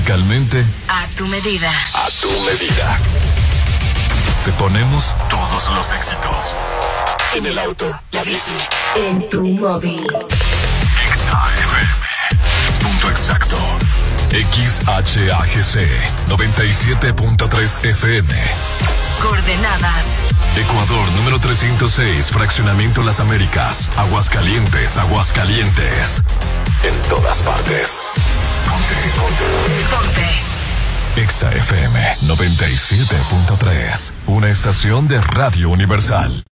Musicalmente, a tu medida. A tu medida. Te ponemos todos los éxitos. En el auto, la bici, en tu móvil. Exa FM. Punto exacto. XHAGC 97.3 FM. Coordenadas. Ecuador número 306, Fraccionamiento Las Américas, Aguascalientes, Aguascalientes. En todas partes. Ponte. Exa FM 97.3, una estación de Radio Universal.